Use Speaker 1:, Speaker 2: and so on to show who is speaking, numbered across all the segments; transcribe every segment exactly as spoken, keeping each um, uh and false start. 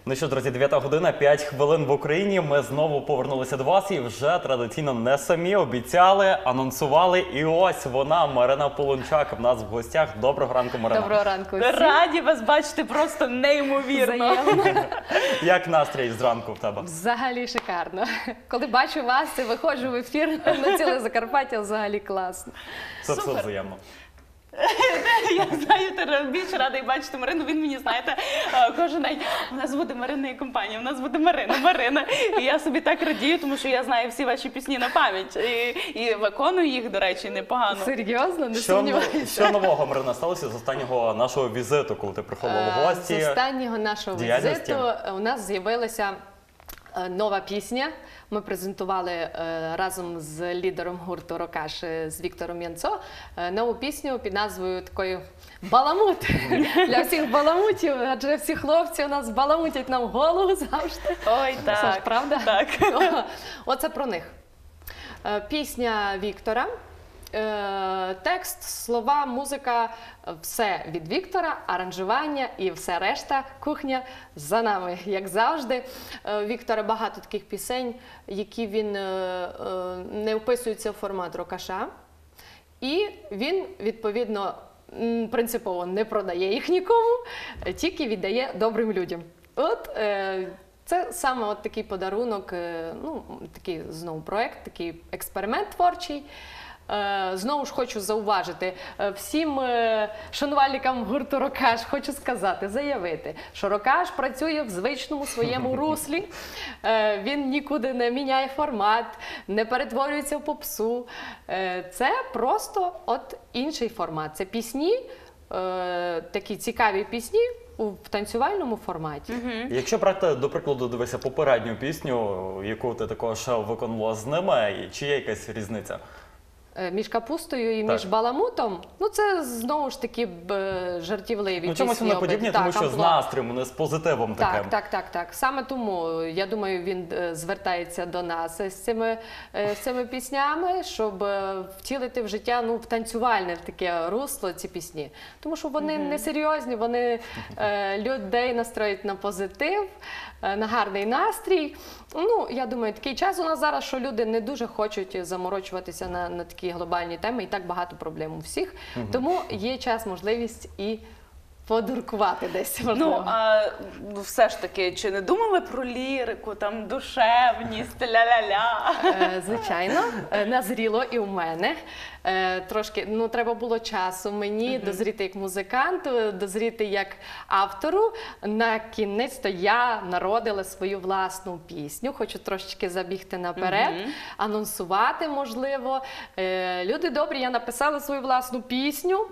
Speaker 1: Ну що, друзі, дев'ята година, п'ять хвилин в Україні. Ми знову повернулися до вас і вже традиційно не самі обіцяли, анонсували. І ось вона, Марина Полончак, в нас в гостях. Доброго ранку, Марина.
Speaker 2: Доброго ранку всім.
Speaker 3: Раді вас бачити, просто неймовірно.
Speaker 1: Як настрій зранку в тебе?
Speaker 2: Взагалі шикарно. Коли бачу вас і виходжу в ефір на ціле Закарпаття, взагалі класно.
Speaker 1: Це все взаємно.
Speaker 3: Я знаю, ти більше радий бачити Марину. Він мені, знаєте, кожен день, у нас буде Марина і компанія, у нас буде Марина, Марина. І я собі так радію, тому що я знаю всі ваші пісні на пам'ять. І, і виконую їх, до речі, непогано.
Speaker 2: Серйозно? Не
Speaker 1: Що,
Speaker 2: сумніваюся.
Speaker 1: що нового, Марина, сталося з останнього нашого візиту, коли ти приходила в гості?
Speaker 2: З останнього нашого
Speaker 1: діяльності?
Speaker 2: візиту у нас з'явилася е, нова пісня. Ми презентували е, разом з лідером гурту «Рокаш» з Віктором Янцо е, нову пісню під назвою такою «Баламут». Для всіх баламутів, адже всі хлопці у нас баламутять нам голову завжди.
Speaker 3: Ой,
Speaker 2: Це ж
Speaker 3: так.
Speaker 2: правда?
Speaker 3: Так.
Speaker 2: Оце про них. Е, Пісня Віктора. Е, Текст, слова, музика, все від Віктора, аранжування і все решта, кухня за нами, як завжди. Е, Віктора багато таких пісень, які він е, е, не вписуються в формат рокаша. І він, відповідно, м, принципово не продає їх нікому, тільки віддає добрим людям. От е, це саме от такий подарунок, е, ну, такий знову проект, такий експеримент творчий. Е, Знову ж хочу зауважити е, всім е, шанувальникам гурту «Рокаш» хочу сказати, заявити, що «Рокаш» працює в звичному своєму руслі, е, він нікуди не міняє формат, не перетворюється в попсу. Е, Це просто от інший формат. Це пісні, е, такі цікаві пісні у танцювальному форматі.
Speaker 1: Якщо брати, до прикладу, дивися попередню пісню, яку ти також виконувала з ними, і чи є якась різниця?
Speaker 2: Між капустою і
Speaker 1: Так.
Speaker 2: між баламутом, ну це знову ж таки б, жартівливі
Speaker 1: Ну, чомусь
Speaker 2: пісні.
Speaker 1: вони подібні,
Speaker 2: обидві.
Speaker 1: тому
Speaker 2: Так,
Speaker 1: що з
Speaker 2: амплуа.
Speaker 1: настроєм, вони з позитивом таким.
Speaker 2: Так, так, так, так. Саме тому, я думаю, він е, звертається до нас з цими, е, з цими піснями, щоб е, втілити в життя, ну, в танцювальне в таке русло ці пісні. Тому що вони не серйозні, вони е, людей настроюють на позитив, е, на гарний настрій. Ну, я думаю, такий час у нас зараз, що люди не дуже хочуть заморочуватися на, на такі глобальні теми, і так багато проблем у всіх. Тому є час, можливість і подуркувати десь, можливо.
Speaker 3: Ну, а все ж таки, чи не думали про лірику, там, душевність, ля-ля-ля?
Speaker 2: Е, Звичайно, е, назріло і у мене. Е, Трошки, ну, треба було часу мені дозріти як музиканту, дозріти як автору. На кінець-то я народила свою власну пісню. Хочу трошечки забігти наперед, анонсувати, можливо. Е, Люди добрі, я написала свою власну пісню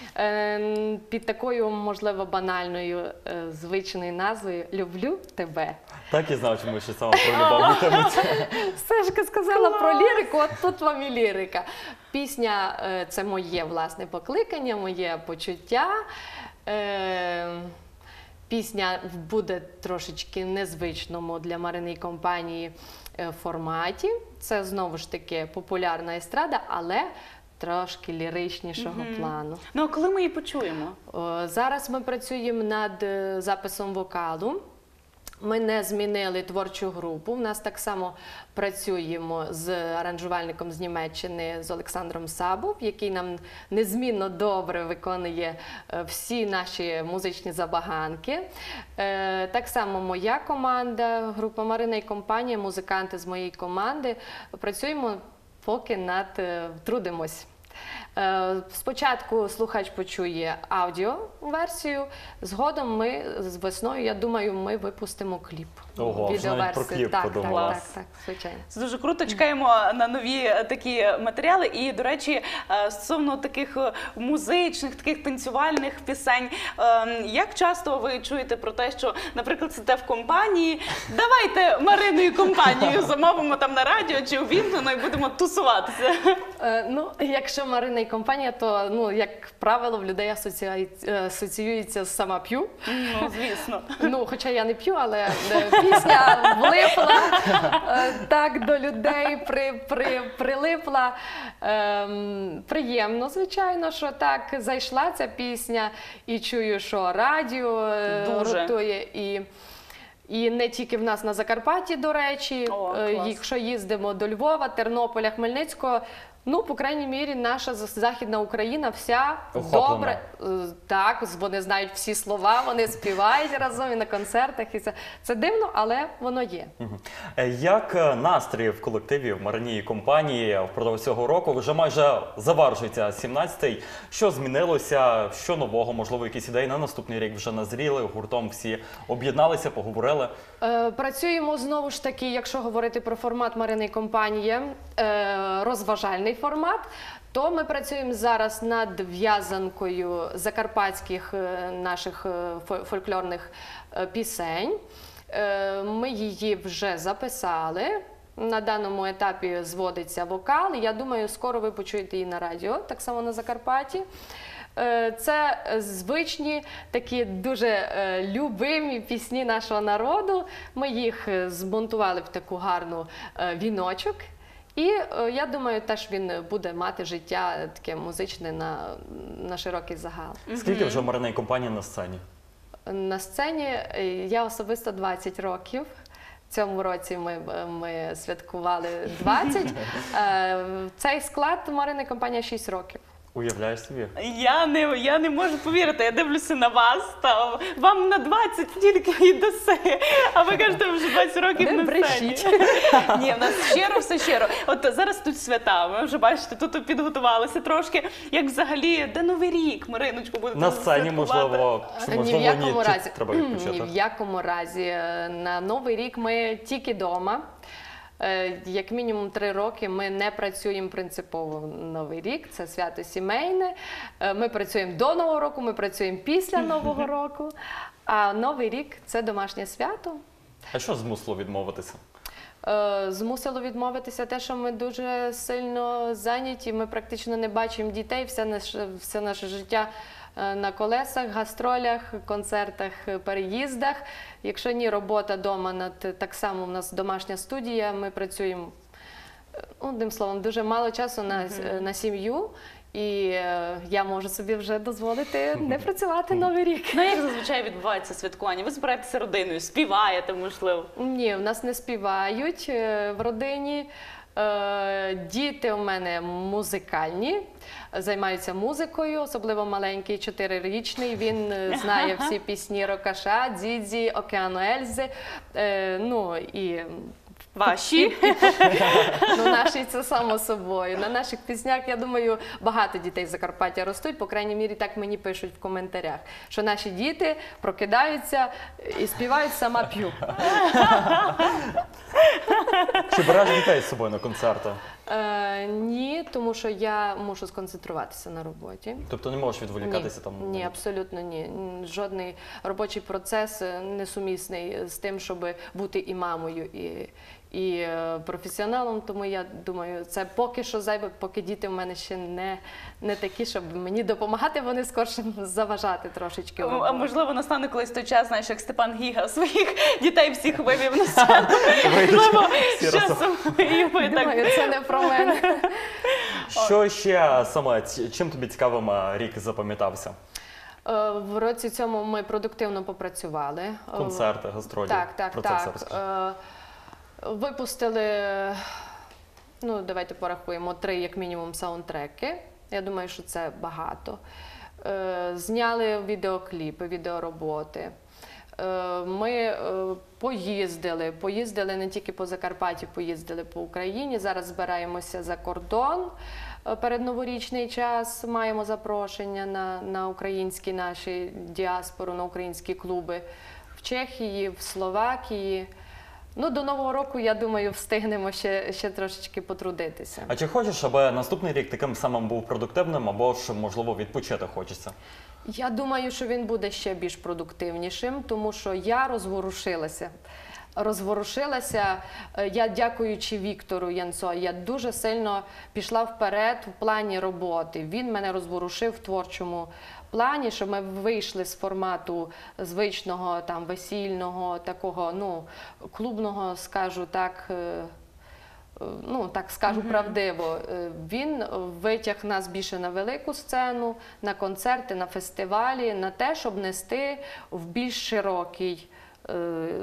Speaker 2: е, під такою, можливо, банальною, е, звичною назвою «Люблю тебе».
Speaker 1: Так і знав, чому ще саме про любов йтиметься.
Speaker 2: Сашка сказала про лірику, от тут вам і лірика. Пісня е, – це моє власне покликання, моє почуття. Е, Пісня буде трошечки незвичному для Марини і компанії е, форматі. Це знову ж таки популярна естрада, але трошки ліричнішого плану.
Speaker 3: Ну, а коли ми її почуємо?
Speaker 2: О, Зараз ми працюємо над е, записом вокалу. Ми не змінили творчу групу. У нас так само працюємо з аранжувальником з Німеччини, з Олександром Сабов, який нам незмінно добре виконує е, всі наші музичні забаганки. Е, Так само моя команда, група Марина і компанія, музиканти з моєї команди. Працюємо поки над, е, трудимось. Е, Спочатку слухач почує аудіоверсію, згодом ми з весною, я думаю, ми випустимо кліп.
Speaker 1: Ого, вже навіть про кліп
Speaker 2: так,
Speaker 1: подумала.
Speaker 2: Так, так, так, звичайно.
Speaker 3: Це дуже круто. Чекаємо на нові такі матеріали. І, до речі, стосовно таких музичних, таких танцювальних пісень, як часто ви чуєте про те, що, наприклад, сидите в компанії, давайте Марину і компанію замовимо там на радіо чи увімкнено і будемо тусуватися?
Speaker 2: Е, ну, якщо Марина і компанія, то, ну, як правило, в людей асоціюється, асоціюється з «сама п'ю».
Speaker 3: Ну, звісно.
Speaker 2: Ну, хоча я не п'ю, але е, пісня влипла е, так до людей, при, при, прилипла. Е, приємно, звичайно, що так зайшла ця пісня і чую, що радіо е,
Speaker 3: Дуже.
Speaker 2: ротує і... І не тільки в нас на Закарпатті, до речі,
Speaker 3: О,
Speaker 2: Е,
Speaker 3: клас.
Speaker 2: якщо їздимо до Львова, Тернополя, Хмельницького, ну, по крайній мірі, наша з- Західна Україна вся
Speaker 1: Охоплена.
Speaker 2: добре. Е, Так, вони знають всі слова, вони співають разом і на концертах. І це, це дивно, але воно є.
Speaker 1: Мгм. Е, Як е, настрій в колективі, в Марині і компанії впродовж цього року? Вже майже завершується сімнадцятий. Що змінилося? Що нового? Можливо, якісь ідеї на наступний рік вже назріли, гуртом всі об'єдналися, поговорили.
Speaker 2: Е, Працюємо знову ж таки, якщо говорити про формат Марини і компанії, е, розважальний формат, то ми працюємо зараз над в'язанкою закарпатських е, наших е, фо- фольклорних е, пісень. Е, Ми її вже записали. На даному етапі зводиться вокал. Я думаю, скоро ви почуєте її на радіо, так само на Закарпатті. Е, Це звичні, такі дуже е, любимі пісні нашого народу. Ми їх е, змонтували в таку гарну е, віночок. І е, я думаю, теж він буде мати життя е, таке музичне на, на широкий загал.
Speaker 1: Скільки вже Марина і компанія на сцені?
Speaker 2: На сцені е, я особисто двадцять років. В цьому році ми, ми святкували двадцять. Е, Цей склад Марини компанія шість років.
Speaker 1: Уявляєш собі?
Speaker 3: Я не, я не можу повірити, я дивлюся на вас, та вам на двадцять тільки і доси, а ви кажете, вже двадцять років
Speaker 2: Не
Speaker 3: на сцені.
Speaker 2: брешіть.
Speaker 3: Ні, в нас щиро, все щиро. От зараз тут свята, ви вже бачите, тут підготувалися трошки. Як взагалі, де Новий рік, Мариночку, будете
Speaker 1: На сцені,
Speaker 3: святкувати?
Speaker 1: можливо, чи
Speaker 2: Ні в
Speaker 1: можливо ні,
Speaker 2: якому
Speaker 1: чи
Speaker 2: разі.
Speaker 1: треба
Speaker 2: Ні
Speaker 1: відпочити?
Speaker 2: в якому разі. Е, На Новий рік ми тільки вдома. Як мінімум три роки ми не працюємо принципово Новий рік, це свято сімейне. Е, Ми працюємо до Нового року, ми працюємо після Нового року. А Новий рік це домашнє свято.
Speaker 1: А що змусило відмовитися?
Speaker 2: Е, Змусило відмовитися те, що ми дуже сильно зайняті, ми практично не бачимо дітей, все наше, все наше життя е, на колесах, гастролях, концертах, е, переїздах. Якщо ні, робота вдома, над, так само у нас домашня студія, ми працюємо, е, одним словом, дуже мало часу на, с- на сім'ю. І е, я можу собі вже дозволити не працювати Новий рік.
Speaker 3: Ну, як зазвичай відбувається святкування? Ви збираєтеся родиною, співаєте, можливо?
Speaker 2: Ні, в нас не співають е, в родині. Е, Діти у мене музикальні, займаються музикою, особливо маленький чотирирічний. Він е, знає всі пісні Рокаша, Дзідзі, Океану Ельзи. Е, Ну і
Speaker 3: Ваші?
Speaker 2: ну, наші це само собою. На наших піснях, я думаю, багато дітей з Закарпаття ростуть, по крайній мірі так мені пишуть в коментарях, що наші діти прокидаються і співають «Сама п'ю».
Speaker 1: Чи береш дітей з собою на концерти?
Speaker 2: Е, ні, тому що я мушу сконцентруватися на роботі.
Speaker 1: Тобто не можеш відволікатися
Speaker 2: ні,
Speaker 1: там?
Speaker 2: Ні, абсолютно ні. Н- Жодний робочий процес е, не сумісний з тим, щоб бути і мамою, і, і е, професіоналом. Тому я думаю, це поки що зайве, поки діти в мене ще не, не такі, щоб мені допомагати, вони скорше заважати трошечки. в
Speaker 3: А
Speaker 2: роботі.
Speaker 3: можливо, настане колись той час, знаєш, як Степан Гіга своїх дітей всіх вивів на сцену. Можливо,
Speaker 1: всі
Speaker 3: з
Speaker 1: разом.
Speaker 3: часом і ви так.
Speaker 2: Думаю, це не про мене.
Speaker 1: Що ще саме, ц- чим тобі цікавим е, рік запам'ятався?
Speaker 2: Е, В році цьому ми продуктивно попрацювали. Е,
Speaker 1: Концерти, гастролі?
Speaker 2: Так, так,
Speaker 1: Про це все
Speaker 2: так.
Speaker 1: розкажи.
Speaker 2: Е, Випустили, ну давайте порахуємо, три як мінімум саундтреки. Я думаю, що це багато. Е, Зняли відеокліпи, відеороботи. Е, Ми е, поїздили, поїздили не тільки по Закарпатті, поїздили по Україні. Зараз збираємося за кордон. Е, Перед новорічний час маємо запрошення на, на українські наші діаспору, на українські клуби в Чехії, в Словакії. Ну, до Нового року, я думаю, встигнемо ще, ще трошечки потрудитися.
Speaker 1: А чи хочеш, аби наступний рік таким самим був продуктивним, або ж, можливо, відпочити хочеться?
Speaker 2: Я думаю, що він буде ще більш продуктивнішим, тому що я розворушилася. Розворушилася, Е, я дякуючи Віктору Янцо, я дуже сильно пішла вперед в плані роботи. Він мене розворушив в творчому плані, що ми вийшли з формату звичного, там, весільного, такого, ну, клубного, скажу так, е, ну, так скажу правдиво, е, він витяг нас більше на велику сцену, на концерти, на фестивалі, на те, щоб нести в більш широкий е,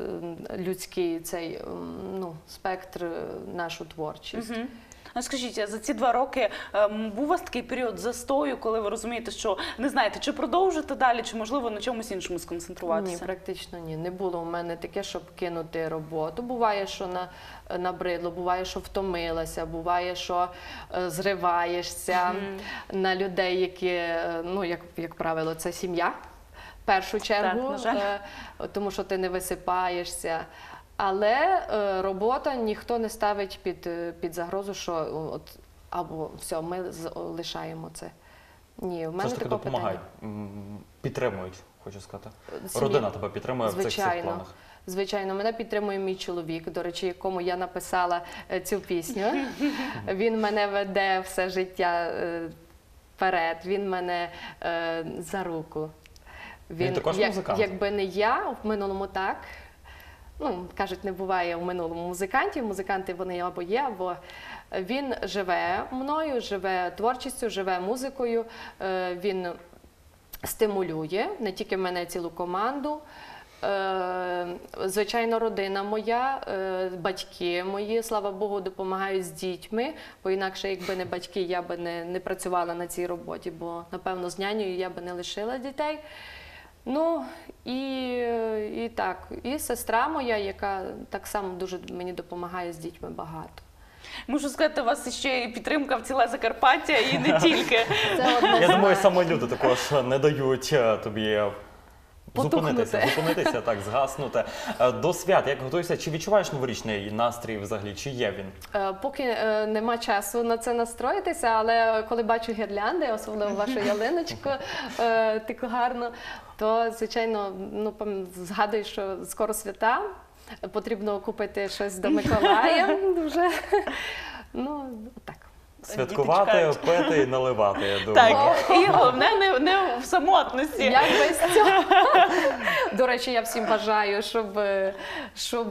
Speaker 2: людський цей м, ну, спектр, е, нашу творчість.
Speaker 3: Мгм. А скажіть, а за ці два роки ем, був у вас такий період застою, коли ви розумієте, що не знаєте, чи продовжити далі, чи можливо на чомусь іншому
Speaker 2: Ні,
Speaker 3: сконцентруватися?
Speaker 2: практично ні. Не було у мене таке, щоб кинути роботу. Буває, що на, набридло, буває, що втомилася, буває, що е, зриваєшся на людей, які, е, ну, як, як правило, це сім'я. В першу чергу,
Speaker 3: на жаль.
Speaker 2: е, тому що ти не висипаєшся. Але е, робота ніхто не ставить під, е, під загрозу, що о, от, або все, ми з- о, лишаємо це. Ні, в
Speaker 1: Все
Speaker 2: мене
Speaker 1: ж таки
Speaker 2: такого
Speaker 1: допомагають,
Speaker 2: питання.
Speaker 1: м, підтримують, хочу сказати.
Speaker 2: Сім'я.
Speaker 1: Родина тебе підтримує в цих всіх
Speaker 2: Звичайно.
Speaker 1: планах.
Speaker 2: Звичайно, мене підтримує мій чоловік, до речі, якому я написала е, цю пісню. Він мене веде все життя е, вперед, він мене е, за руку.
Speaker 1: Він також
Speaker 2: як-
Speaker 1: музикант?
Speaker 2: Якби не я, в минулому так. Ну, кажуть, не буває в минулому музикантів. Музиканти вони або є, або він живе мною, живе творчістю, живе музикою. Е, Він стимулює не тільки мене, цілу команду. Е, Звичайно, родина моя, е, батьки мої, слава Богу, допомагають з дітьми, бо інакше, якби не батьки, я би не, не працювала на цій роботі, бо, напевно, з нянею я би не лишила дітей. Ну, і, і так, і сестра моя, яка так само дуже мені допомагає з дітьми багато.
Speaker 3: Можу сказати, у вас ще і підтримка в ціле Закарпаття, і не тільки.
Speaker 2: Це однозначно.
Speaker 1: Я думаю, саме люди також не дають е, тобі
Speaker 2: Потухнути.
Speaker 1: зупинитися, зупинитися, так, згаснути. Е, До свят, як готуєшся, чи відчуваєш новорічний настрій взагалі, чи є він?
Speaker 2: Е, Поки е, нема часу на це настроїтися, але коли бачу гірлянди, особливо вашу ялиночку, е, таку гарну, то, звичайно, ну, пам- згадую, що скоро свята, потрібно купити щось до Миколая. Дуже. Ну, так.
Speaker 1: Святкувати,
Speaker 3: чекають.
Speaker 1: пити і наливати, я думаю.
Speaker 3: Так, і головне не, не в самотності.
Speaker 2: Як без цього? До речі, я всім бажаю, щоб, щоб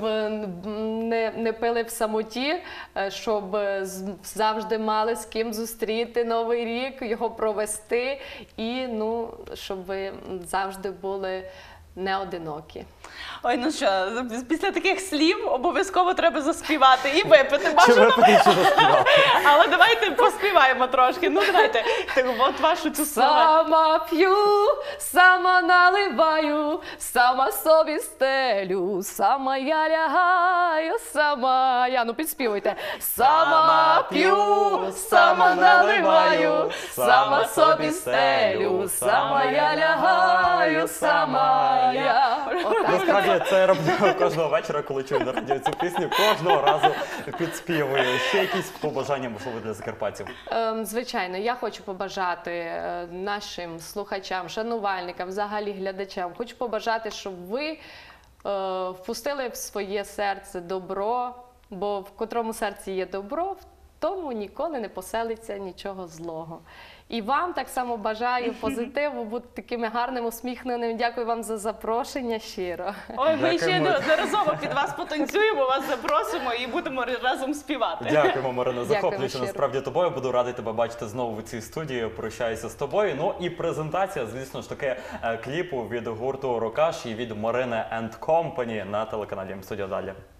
Speaker 2: не, не пили в самоті, щоб з- завжди мали з ким зустріти Новий рік, його провести і, ну, щоб ви завжди були не одинокі.
Speaker 3: Ой, ну що, після таких слів обов'язково треба заспівати і випити.
Speaker 1: Чи
Speaker 3: Бажано,
Speaker 1: випити, чи заспівати?
Speaker 3: але давайте поспіваємо трошки. Ну давайте, так, от вашу цю слово.
Speaker 2: Сама п'ю, сама наливаю, сама собі стелю, сама я лягаю, сама я. Ну підспівуйте. Сама п'ю, сама наливаю, сама собі стелю, сама я лягаю, сама я. Отак.
Speaker 1: Насправді це я роблю кожного вечора, коли чую на радіо цю пісню, кожного разу підспівую. Ще якісь побажання, можливо, для закарпатців?
Speaker 2: Ем, Звичайно, я хочу побажати е, нашим слухачам, шанувальникам, взагалі глядачам, хочу побажати, щоб ви е, впустили в своє серце добро, бо в котрому серці є добро, в тому ніколи не поселиться нічого злого. І вам так само бажаю позитиву, бути такими гарними, усміхненими. Дякую вам за запрошення щиро.
Speaker 3: Ой, ми ще
Speaker 1: Дякуємо.
Speaker 3: неодноразово під вас потанцюємо, вас запросимо і будемо разом співати.
Speaker 1: Дякуємо, Марина.
Speaker 2: Дякуємо
Speaker 1: Захоплюючи
Speaker 2: щиро.
Speaker 1: насправді тобою. Буду радий тебе бачити знову в цій студії. Прощаюся з тобою. Ну і презентація, звісно ж таки, е, кліпу від гурту Рокаш і від Марини енд Company на телеканалі М-студіо далі.